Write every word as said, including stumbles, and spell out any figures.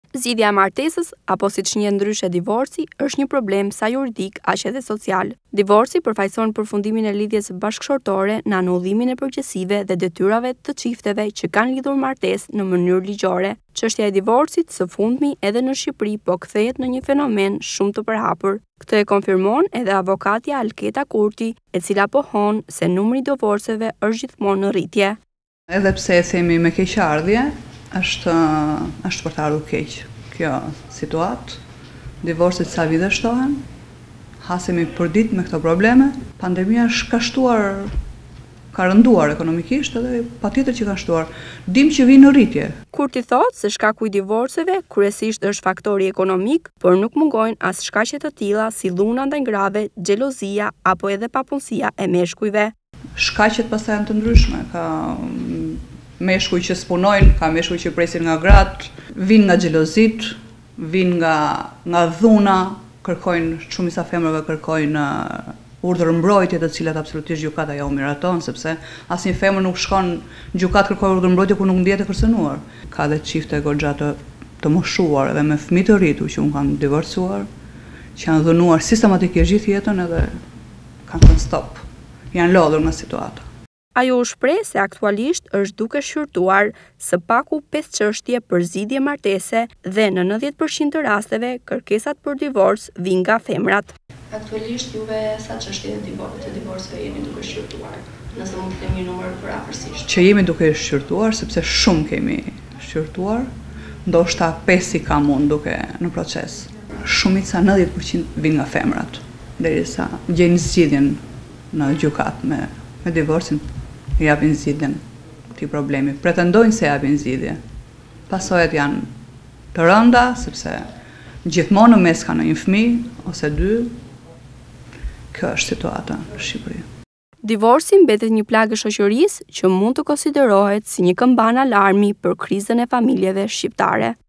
Zgjidhja e martesës, apo siç njihet ndryshe divorci, është një problem sa juridik aq edhe social. Divorci përfaqëson përfundimin e lidhjes bashkëshortore në anullimin e përgjegjësive dhe detyrave të çifteve që kanë lidhur martesë në mënyrë ligjore. Çështja e divorcit së fundmi edhe në Shqipëri po kthehet në një fenomen shumë të përhapur. Këtë e konfirmon edhe avokatja Alketa Kurti, e cila pohon se numri i divorceve është gjithmonë në rritje. Edhe pse e themi me keqardhje, është është për të ardhur keq kjo situatë. Divorcet sa vite shtohen, hasemi përdit me këto probleme. Pandemia është ka shtuar, ka rënduar ekonomikisht edhe patjetër që ka shtuar. Dim që vinë në rritje. Kurti thotë se shkaku i divorceve kryesisht është faktori ekonomik, por nuk mungojnë as shkaqe të tilla si dhuna ndaj grave, xhelozia apo edhe papunësia e meshkujve. Shkaqet pastaj janë të ndryshme, ka meshkuj që spunojnë, ka meshkuj që presin nga gratë, vinë nga xhelozit, vinë nga nga dhuna, kërkojnë shumica femrave kërkojnë uh, urdhër mbrojtje, të cilat absolutisht gjykata ja u miraton, sepse asnjë femër nuk shkon në gjykatë kërkoj urdhër mbrojtje kur nuk ndihet e kërcënuar. Ka dhe çifte goxha të, të moshuar edhe me fëmijë të rritur që un kanë divorcuar, që janë dhunuar sistematikisht gjithë jetën edhe kanë thënë stop. Janë lodhur nga situata. Ajo u shpreh se aktualisht është duke shqyrtuar së paku pesë çështje për zgjidhje martese dhe në nëntëdhjetë përqind të rasteve kërkesat për divorc vijnë nga femrat. Aktualisht juve sa çështje të divorcit, divorceve jeni duke shqyrtuar? Nëse mund të kemi një numër për afërsisht. Që jemi duke shqyrtuar sepse shumë kemi shqyrtuar, ndoshta pesë i kam unë duke në proces. Shumica nëntëdhjetë përqind vijnë nga femrat, derisa gjejnë zgjidhjen në gjykat me me divorcin. Japin zgjidhjen këtij problemi. Pretendojnë se japin zgjidhje. Pasojat janë të rënda, sepse gjithmonë në mes ka në një fëmijë ose dy. Kjo është situata në Shqipëri. Divorci mbetet një plagë shoqërisë që mund të konsiderohet si një këmbane alarmi për krizën e familjeve shqiptare.